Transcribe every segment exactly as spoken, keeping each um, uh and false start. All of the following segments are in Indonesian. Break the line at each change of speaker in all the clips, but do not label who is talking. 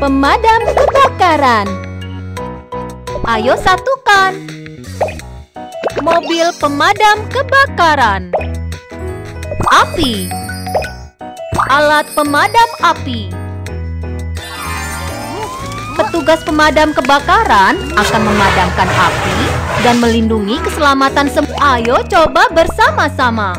pemadam kebakaran. Ayo satukan. Mobil pemadam kebakaran. Api. Alat pemadam api. Petugas pemadam kebakaran akan memadamkan api dan melindungi keselamatan semua. Ayo coba bersama-sama.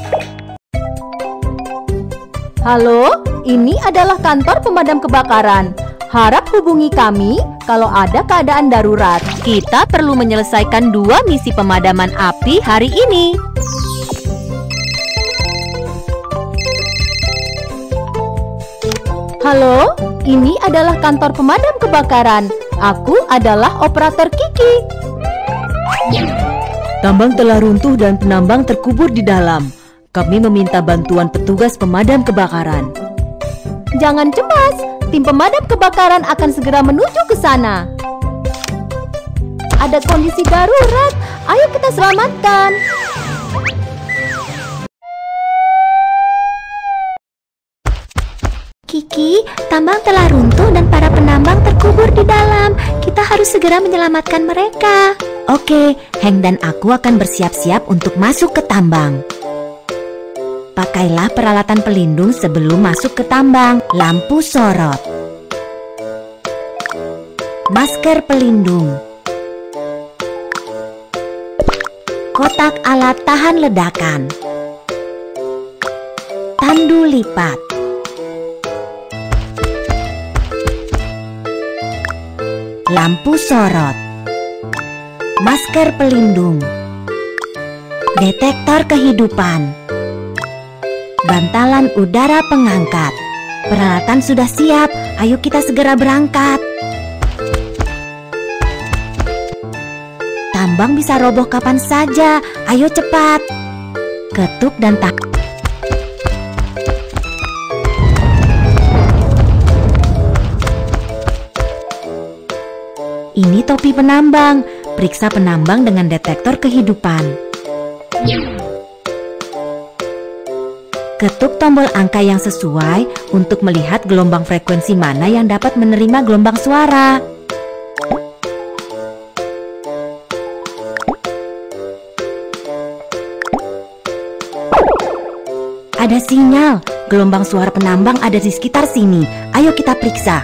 Halo, ini adalah kantor pemadam kebakaran. Harap hubungi kami kalau ada keadaan darurat. Kita perlu menyelesaikan dua misi pemadaman api hari ini. Halo, ini adalah kantor pemadam kebakaran. Aku adalah operator Kiki.
Tambang telah runtuh dan penambang terkubur di dalam. Kami meminta bantuan petugas pemadam kebakaran.
Jangan cemas, tim pemadam kebakaran akan segera menuju ke sana. Ada kondisi darurat, ayo kita selamatkan.
Kiki, tambang telah runtuh dan para penambang terkubur di dalam. Kita harus segera menyelamatkan mereka.
Oke, Hank dan aku akan bersiap-siap untuk masuk ke tambang. Pakailah peralatan pelindung sebelum masuk ke tambang. Lampu sorot, masker pelindung, kotak alat tahan ledakan, tandu lipat, lampu sorot, masker pelindung, detektor kehidupan, bantalan udara pengangkat. Peralatan sudah siap, ayo kita segera berangkat. Tambang bisa roboh kapan saja, ayo cepat. Ketuk dan tak. Ini topi penambang. Periksa penambang dengan detektor kehidupan. Ketuk tombol angka yang sesuai untuk melihat gelombang frekuensi mana yang dapat menerima gelombang suara. Ada sinyal, gelombang suara penambang ada di sekitar sini. Ayo kita periksa.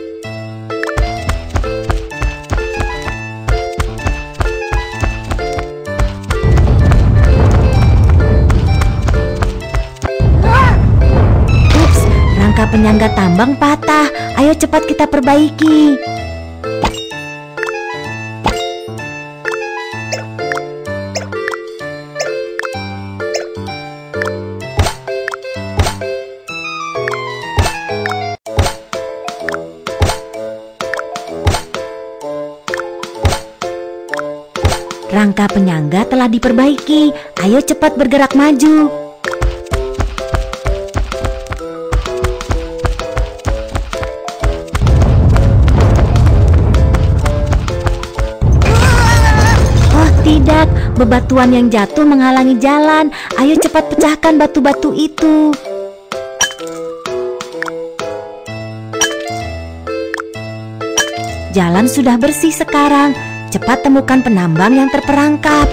Penyangga tambang patah, ayo cepat kita perbaiki. Rangka penyangga telah diperbaiki, ayo cepat bergerak maju. Tidak, bebatuan yang jatuh menghalangi jalan. Ayo cepat pecahkan batu-batu itu. Jalan sudah bersih sekarang. Cepat temukan penambang yang terperangkap.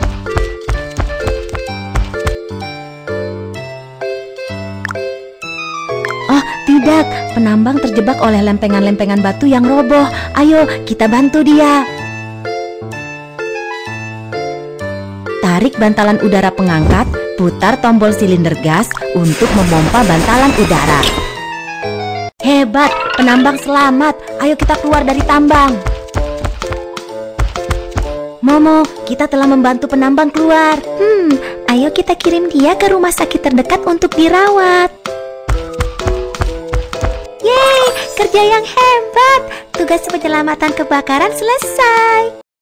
Oh, tidak. Penambang terjebak oleh lempengan-lempengan batu yang roboh. Ayo, kita bantu dia. Tarik bantalan udara pengangkat, putar tombol silinder gas untuk memompa bantalan udara. Hebat, penambang selamat. Ayo kita keluar dari tambang. Momo, kita telah membantu penambang keluar.
Hmm, ayo kita kirim dia ke rumah sakit terdekat untuk dirawat. Yeay, kerja yang hebat. Tugas penyelamatan kebakaran selesai.